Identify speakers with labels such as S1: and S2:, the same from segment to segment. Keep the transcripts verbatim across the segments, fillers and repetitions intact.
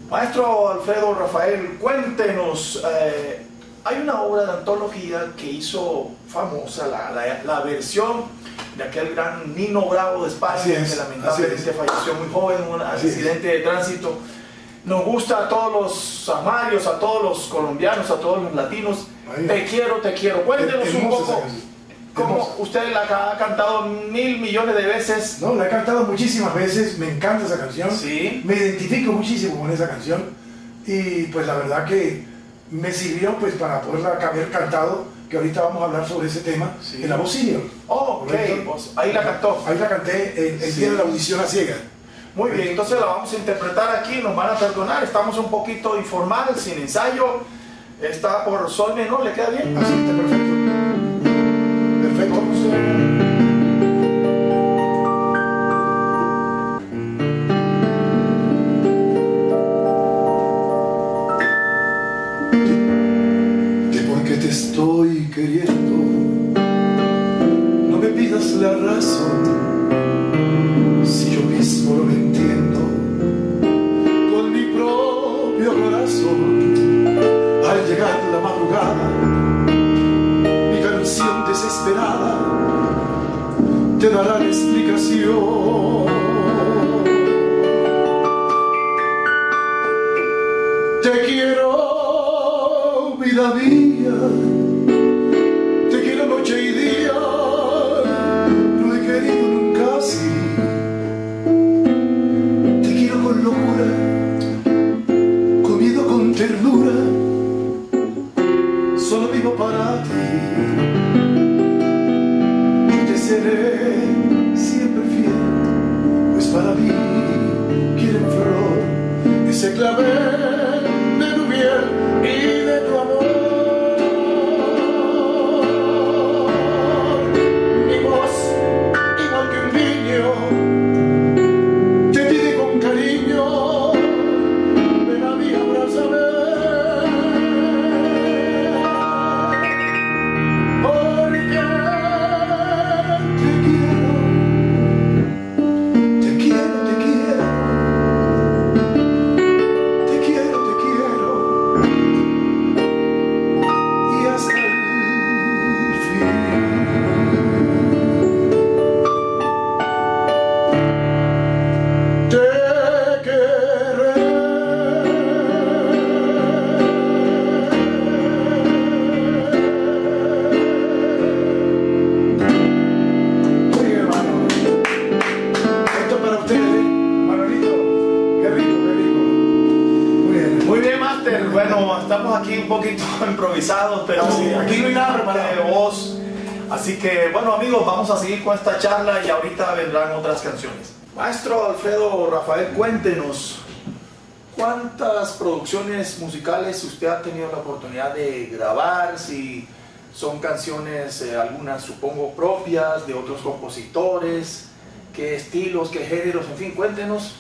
S1: Maestro Alfredo Rafael, cuéntenos, eh, hay una obra de antología que hizo famosa, la, la, la versión de aquel gran Nino Bravo de España,
S2: es,
S1: que lamentablemente falleció muy joven en un accidente de tránsito. Nos gusta a todos los amarios, a todos los colombianos, a todos los latinos. Ahí. Te quiero, te quiero. Cuéntenos un poco cómo usted la ha cantado mil millones de veces.
S2: No, la he cantado muchísimas veces, me encanta esa canción.
S1: Sí.
S2: Me identifico muchísimo con esa canción y pues la verdad que me sirvió pues para poderla haber cantado, que ahorita vamos a hablar sobre ese tema, sí. En la voz senior.
S1: Oh, ok, pues ahí la cantó.
S2: Ahí la canté en el
S1: sí.
S2: día de la audición a ciega.
S1: Muy bien, entonces la vamos a interpretar aquí, nos van a perdonar, estamos un poquito informal, sin ensayo, está por sol menor, ¿le queda bien?
S2: Así está perfecto. Perfecto. De por qué te estoy queriendo, no me pidas la razón. Si yo mismo lo entiendo con mi propio corazón, al llegar la madrugada, mi canción desesperada te dará la explicación. Te quiero, vida mía, te quiero noche y día, no he querido nunca así. Con locura, comido con ternura, solo vivo para ti. Yo te seré siempre fiel, pues para mí quiero en flor ese clavel de tu piel y de tu amor. Mi voz, igual que un niño, cariño, ven a mí, abrázame, porque te quiero, te quiero, te quiero, te quiero, te quiero, y hasta el fin.
S1: Bueno, estamos aquí un poquito improvisados, pero
S2: sí, aquí no hay nada preparado
S1: de voz. Así que, bueno amigos, vamos a seguir con esta charla y ahorita vendrán otras canciones. Maestro Alfredo Rafael, cuéntenos, ¿cuántas producciones musicales usted ha tenido la oportunidad de grabar? Si son canciones, eh, algunas supongo propias, de otros compositores, qué estilos, qué géneros, en fin, cuéntenos.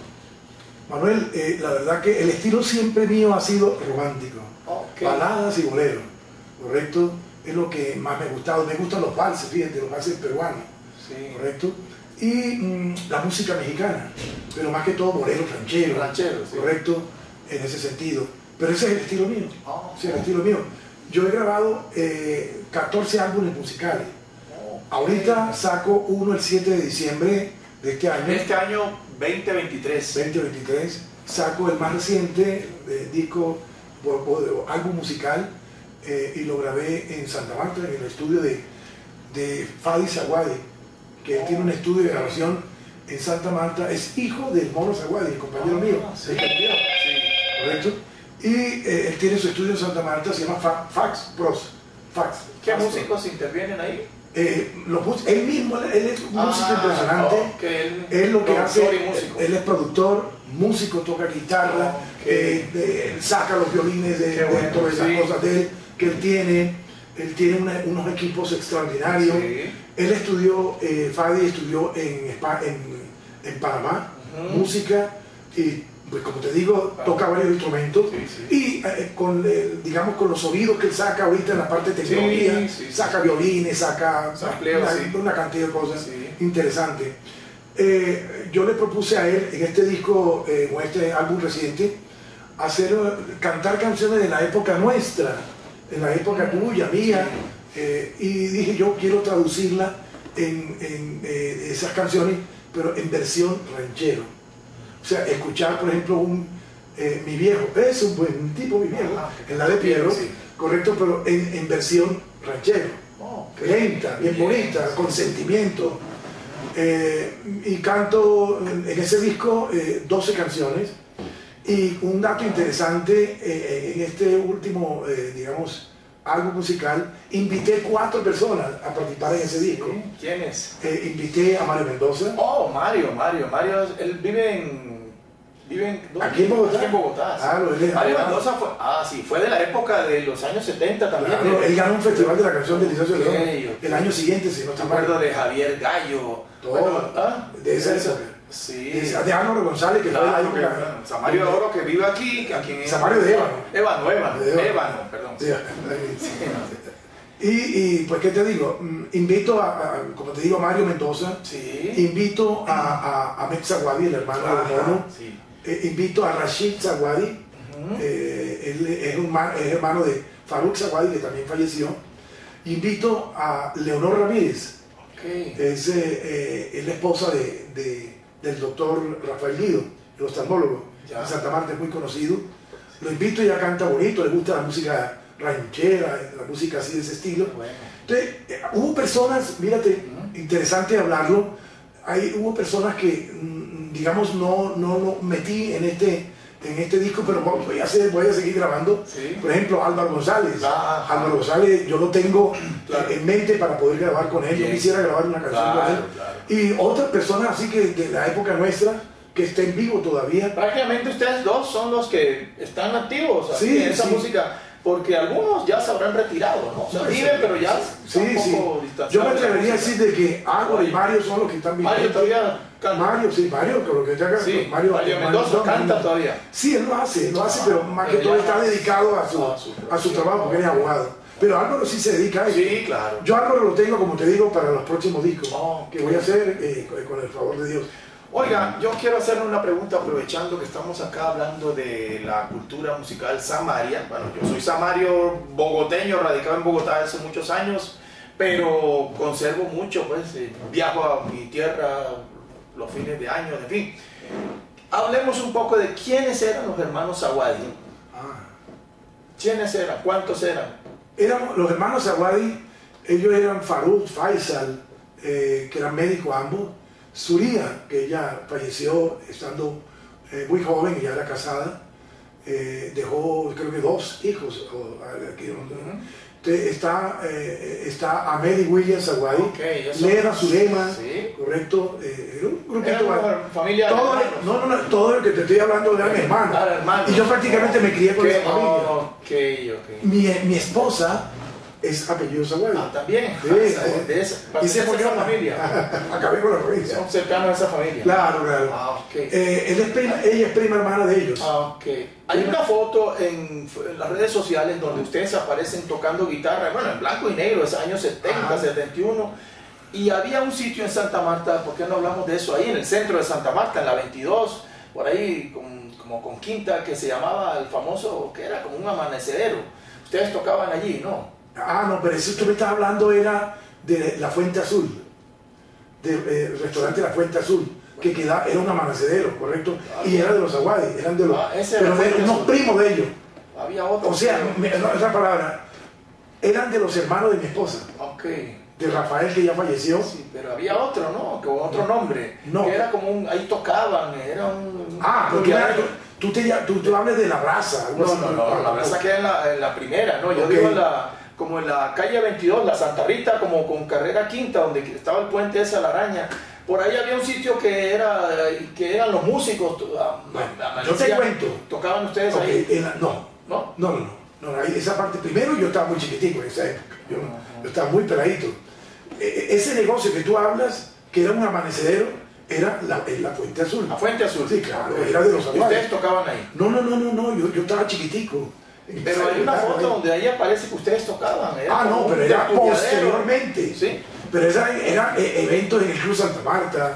S2: Manuel, eh, la verdad que el estilo siempre mío ha sido romántico, okay. Baladas y boleros, ¿correcto? Es lo que más me ha gustado. Me gustan los valses, fíjate, los valses peruanos, sí. ¿Correcto? Y mmm, la música mexicana, pero más que todo boleros rancheros,
S1: rancheros, sí.
S2: ¿Correcto? En ese sentido. Pero ese es el estilo mío,
S1: oh,
S2: ese es el estilo mío. Yo he grabado eh, catorce álbumes musicales. Okay. Ahorita saco uno el siete de diciembre de este año.
S1: Este año veinte veintitrés.
S2: veinte veintitrés. Saco el más reciente eh, disco, o, o, álbum musical, eh, y lo grabé en Santa Marta, en el estudio de, de Fadi Zaguadi, que él tiene un estudio de grabación en Santa Marta. Es hijo del Mono Zaguadi, el compañero
S1: ah,
S2: mío,
S1: sí.
S2: de Cantidad, sí. ¿Correcto? Y eh, él tiene su estudio en Santa Marta, se llama Fa Fax Pros. Fax.
S1: ¿Qué
S2: Fax
S1: músicos
S2: Pros.
S1: intervienen ahí?
S2: Eh, los, él mismo, él es un ah, músico impresionante.
S1: Okay. Él,
S2: él lo que hace,
S1: músico.
S2: él es productor, músico, toca guitarra, okay. eh, de, saca los violines de, de bueno, todas esas sí. cosas de él que él tiene. Él tiene una, unos equipos extraordinarios. Sí. Él estudió, eh, Fadi estudió en, en, en Panamá, uh-huh. música, y pues como te digo, toca varios instrumentos, sí, sí. y eh, con, eh, digamos, con los oídos que él saca ahorita en la parte de tecnología, sí, sí, saca sí. violines, saca
S1: Sampleo,
S2: una,
S1: sí.
S2: una cantidad de cosas
S1: sí.
S2: interesantes. Eh, yo le propuse a él en este disco, eh, o este álbum reciente, hacer, cantar canciones de la época nuestra, en la época tuya, mía, eh, y dije yo quiero traducirla en, en eh, esas canciones, pero en versión ranchero. O sea, escuchar, por ejemplo, un, eh, mi viejo, es un buen tipo, mi viejo, ah, en la de Piero, sí. Correcto, pero en, en versión ranchero, oh, lenta, bien bonita, con sentimiento. Eh, y canto en ese disco eh, doce canciones. Y un dato interesante, eh, en este último, eh, digamos, álbum musical, invité cuatro personas a participar en ese disco.
S1: Sí. ¿Quiénes?
S2: Eh, invité a Mario Mendoza.
S1: Oh, Mario, Mario, Mario, él vive en... Vive en,
S2: aquí en Bogotá.
S1: Aquí en Bogotá. Sí.
S2: Claro, él
S1: Mario Mendoza fue, ah, sí, fue de la época de los años setenta también.
S2: Claro,
S1: de,
S2: él ganó un festival de la canción del Ignacio León
S1: okay.
S2: El año siguiente, si no te
S1: acuerdo de Javier Gallo.
S2: Todo, bueno, ¿ah? De esa época.
S1: Sí.
S2: De Álvaro González, que claro, fue la época.
S1: Que, Samario de Oro, que vive aquí. aquí en
S2: Samario de Ébano.
S1: Ébano, Ébano,
S2: de Ébano.
S1: Ébano, perdón.
S2: Sí. Sí. Y, y pues, ¿qué te digo? Invito a, a como te digo, a Mario Mendoza.
S1: Sí.
S2: Invito a, a, a Mex Zaguadi, el hermano Ajá, de Mono.
S1: Sí.
S2: Eh, invito a Rashid Zaguadi. Uh-huh. eh, él es, un, es hermano de Farouk Zaguadi, que también falleció. Invito a Leonor Ramírez.
S1: Okay.
S2: Es, eh, eh, es la esposa de, de, del doctor Rafael Guido, el oftalmólogo. Ya. En Santa Marta es muy conocido. Lo invito, ella canta bonito, le gusta la música ranchera, la música así de ese estilo.
S1: Bueno.
S2: Entonces, eh, hubo personas, mírate, uh-huh. interesante hablarlo, hay, hubo personas que, digamos, no, no, no metí en este, en este disco, pero voy a, hacer, voy a seguir grabando.
S1: ¿Sí?
S2: Por ejemplo, Álvaro González.
S1: Ah,
S2: Álvaro González, yo lo tengo claro. en mente para poder grabar con él. Bien. Yo quisiera grabar una canción
S1: claro,
S2: con él.
S1: Claro.
S2: Y otras personas así que de la época nuestra, que está en vivo todavía.
S1: Prácticamente ustedes dos son los que están activos
S2: sí,
S1: en esa
S2: sí.
S1: música, porque algunos ya se habrán retirado, ¿no? O sea, viven, pero ya
S2: sí,
S1: un
S2: sí.
S1: poco distanciados.
S2: Yo me atrevería a decir de que Álvaro y Mario son los que están viviendo.
S1: Mario todavía canta.
S2: Mario, sí, Mario, que lo que está acá.
S1: Sí,
S2: Mario,
S1: Mario Mendoza
S2: Mario,
S1: canta
S2: Mario.
S1: todavía.
S2: Sí, él lo hace, lo hace, pero más
S1: pero
S2: que todo
S1: ya
S2: está
S1: más
S2: dedicado a su,
S1: a su,
S2: a su trabajo, porque él es abogado. Pero Álvaro sí se dedica a eso.
S1: Sí, claro.
S2: Yo Álvaro lo tengo, como te digo, para los próximos discos,
S1: oh,
S2: que voy a hacer eh, con el favor de Dios.
S1: Oiga, yo quiero hacerle una pregunta aprovechando que estamos acá hablando de la cultura musical samaria. Bueno, yo soy samario bogoteño, radicado en Bogotá hace muchos años, pero conservo mucho, pues eh, viajo a mi tierra los fines de año, en fin. Hablemos un poco de quiénes eran los hermanos Zaguadi.
S2: Ah.
S1: ¿Quiénes eran? ¿Cuántos eran?
S2: Eran los hermanos Zaguadi, ellos eran Farouk, Faisal, eh, que eran médicos ambos. Zuria, que ella falleció estando eh, muy joven y ya era casada, eh, dejó creo que dos hijos. O, aquí, uh-huh. Entonces está, eh, está Amelie Williams Zaguadi,
S1: okay,
S2: Lena Zulema,
S1: ¿sí?
S2: Correcto, eh, era un grupito.
S1: Era una familia
S2: todo, no, no, no, todo lo que te estoy hablando era mi hermano.
S1: hermano.
S2: Y yo prácticamente me crié con esa familia.
S1: Okay, okay.
S2: Mi, mi esposa es apellido Zaguadi.
S1: Ah, también.
S2: Sí,
S1: ah, de esa,
S2: y se
S1: esa familia.
S2: Acabé con la familia.
S1: Son cercanos a esa familia.
S2: Claro, claro.
S1: Ah, okay.
S2: eh, él es prima, ella es prima hermana de ellos.
S1: Ah, okay. Hay una foto en, en las redes sociales donde ustedes aparecen tocando guitarra, bueno, en blanco y negro, es años setenta, Ajá. setenta y uno. Y había un sitio en Santa Marta, ¿por qué no hablamos de eso? Ahí en el centro de Santa Marta, en la veintidós, por ahí con, como con Quinta, que se llamaba el famoso, que era como un amanecedero. Ustedes tocaban allí, ¿no?
S2: Ah, no, pero eso que me estás hablando era de la Fuente Azul, del eh, restaurante La Fuente Azul, que queda, era un amanecedero, ¿correcto? Ah, y era de los Zaguadi, eran de los,
S1: ah,
S2: pero de unos primos de ellos.
S1: Había otro.
S2: O sea, me, no, esa palabra, eran de los hermanos de mi esposa.
S1: Ok.
S2: De Rafael, que ya falleció.
S1: Sí, pero había otro, ¿no? Con otro nombre.
S2: No.
S1: Que era como un, ahí tocaban, era un...
S2: Ah, porque era, tú, te, tú, tú hablas de La Brasa.
S1: No, no, no, no, La Brasa queda en la, en la primera, ¿no? Yo okay. digo en la... como en la calle veintidós, la Santa Rita, como con carrera quinta, donde estaba el puente esa, la araña. Por ahí había un sitio que era que eran los músicos.
S2: Bueno, yo te cuento.
S1: ¿Tocaban ustedes
S2: okay,
S1: ahí?
S2: La, no, no, no, no, no, no. Esa parte, primero yo estaba muy chiquitico en esa época, yo, uh-huh. yo estaba muy peladito. E ese negocio que tú hablas, que era un amanecedero, era la, la Fuente Azul.
S1: ¿La Fuente Azul?
S2: Sí, claro, era de los
S1: Zaguadi. ¿Ustedes tocaban ahí?
S2: No, no, no, no, no, yo, yo estaba chiquitico.
S1: Pero hay una foto ahí donde ahí aparece que ustedes tocaban.
S2: Ah, no, pero era posteriormente.
S1: Sí.
S2: Pero eran era eventos en el Club Santa Marta,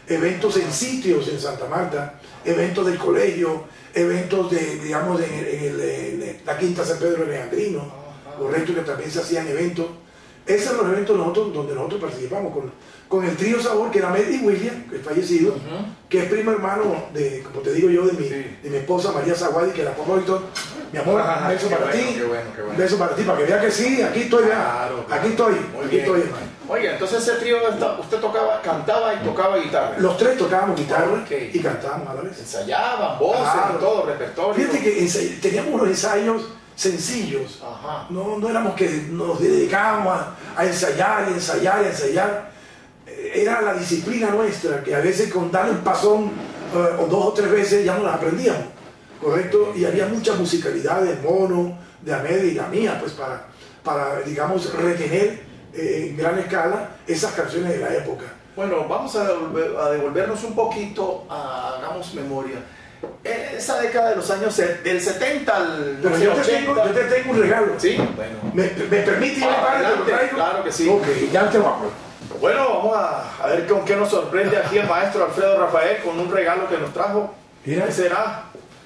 S2: eventos en sitios en Santa Marta, eventos del colegio, eventos de, digamos, en, en, el, en la Quinta San Pedro de Leandrino, correcto, que también se hacían eventos. Esos son los eventos nosotros, donde nosotros participamos con, con el trío Sabor, que era Medi William, que es fallecido, uh-huh. que es primo hermano de, como te digo yo, de mi, sí. de mi esposa María Zaguadi, que la pongo ahorita. Mi amor, ah, un beso para
S1: bueno,
S2: ti,
S1: qué bueno, qué bueno.
S2: un beso para ti, para que vea que sí, aquí estoy,
S1: claro, claro.
S2: aquí estoy,
S1: Muy
S2: aquí
S1: bien.
S2: estoy, hermano.
S1: Oye, entonces ese trío, usted tocaba, cantaba y tocaba guitarra.
S2: Los tres tocábamos guitarra
S1: okay.
S2: y cantábamos a la vez.
S1: Ensayaban, voces
S2: claro.
S1: y todo, repertorio.
S2: Fíjate que teníamos unos ensayos sencillos.
S1: Ajá.
S2: No, no éramos que nos dedicábamos a, a ensayar y ensayar y ensayar. Era la disciplina nuestra, que a veces con dar un pasón uh, o dos o tres veces ya no las aprendíamos, ¿correcto? Y había mucha musicalidad del mono, de Ahmed y la mía, pues para, para digamos, retener eh, en gran escala esas canciones de la época.
S1: Bueno, vamos a, devolver, a devolvernos un poquito, a, hagamos memoria. Esa década de los años del setenta al
S2: Pero yo te, tengo, yo te tengo un regalo.
S1: Sí, bueno.
S2: ¿Me, me permite ir
S1: ah,
S2: a
S1: adelante, claro que sí.
S2: Ok, ya te vamos.
S1: Bueno, vamos a, a ver con qué nos sorprende aquí el maestro Alfredo Rafael con un regalo que nos trajo.
S2: Mira.
S1: ¿Qué será?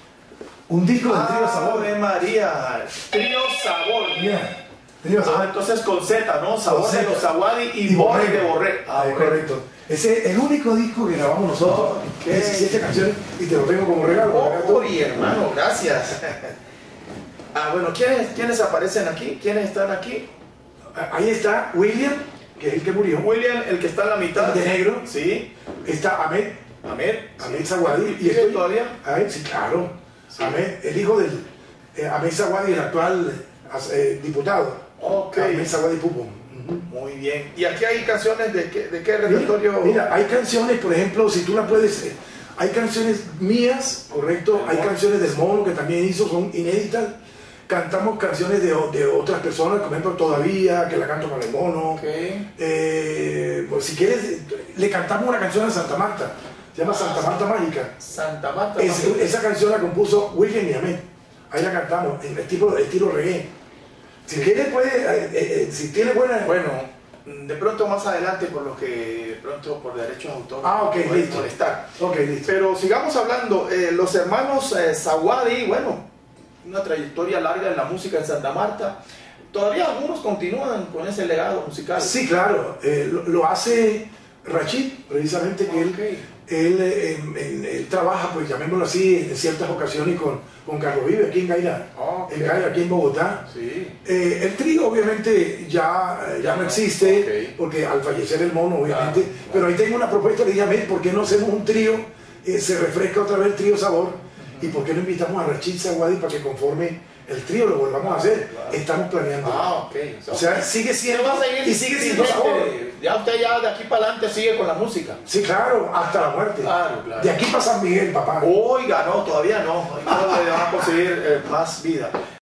S2: Un disco del Trío Sabor.
S1: ¡Ave María! Trío Sabor.
S2: Mira. Trío Sabor.
S1: Ah, entonces con Z, ¿no? Sabor de los Zaguadi y, y Borre de Borre.
S2: Ah, es correcto. Ese es el único disco que grabamos nosotros, okay. diecisiete canciones, y te lo tengo como regalo.
S1: Oh, y hermano, gracias. Ah, bueno, ¿quiénes, ¿quiénes aparecen aquí? ¿Quiénes están aquí?
S2: Ahí está William, que es el que murió.
S1: William, el que está en la mitad.
S2: De negro.
S1: Sí.
S2: Está Ahmed.
S1: Ahmed.
S2: Ahmed Zaguadi.
S1: ¿Y estoy todavía?
S2: Ahmed, sí, claro. Sí. Ahmed, el hijo del eh, Ahmed Zaguadi, el actual eh, diputado.
S1: Ok.
S2: Ahmed Zaguadi Pupo.
S1: Muy bien. ¿Y aquí hay canciones de qué, de qué repertorio?
S2: Mira, mira, hay canciones, por ejemplo, si tú la puedes... Eh, hay canciones mías, correcto, hay canciones del mono que también hizo, son inéditas. Cantamos canciones de, de otras personas, por ejemplo, Todavía, que la canto con el mono.
S1: Okay.
S2: Eh, pues si quieres, le cantamos una canción a Santa Marta, se llama ah, Santa Marta Mágica.
S1: Santa Marta
S2: es,
S1: Mágica.
S2: Esa canción la compuso William y Ahmed. Ahí la cantamos, en el estilo, estilo reggae. Si quieres, puede, eh, eh, si tiene buena...
S1: Bueno, de pronto más adelante, por lo que de pronto por derechos de autor
S2: ah, ok, listo.
S1: molestar.
S2: Ok, listo.
S1: Pero sigamos hablando, eh, los hermanos eh, Zaguadi, bueno, una trayectoria larga en la música en Santa Marta. Todavía algunos continúan con ese legado musical.
S2: Sí, claro, eh, lo, lo hace Rachid, precisamente, que okay. él, él, él, él, él trabaja, pues llamémoslo así, en ciertas ocasiones con, con Carlos Vive, aquí en Gaira, okay. en Gaira, aquí en Bogotá. Sí. Eh, el trío obviamente ya, ya no existe, okay. porque al fallecer el mono, obviamente, claro, claro. Pero ahí tengo una propuesta, le dije a Mel, ¿por qué no hacemos un trío? Eh, se refresca otra vez el trío Sabor, uh-huh. y ¿por qué no invitamos a Rachid Zaguadi para que conforme el trío, lo volvamos a hacer? Claro. Estamos planeando.
S1: Ah, ok.
S2: O sea, sigue siendo,
S1: va a seguir,
S2: y sigue siendo Sabor.
S1: Ya usted ya de aquí para adelante sigue con la música.
S2: Sí, claro, hasta la muerte.
S1: Claro, claro.
S2: De aquí para San Miguel, papá.
S1: Oiga, no, todavía no. Ahí no le van a conseguir eh, más vida.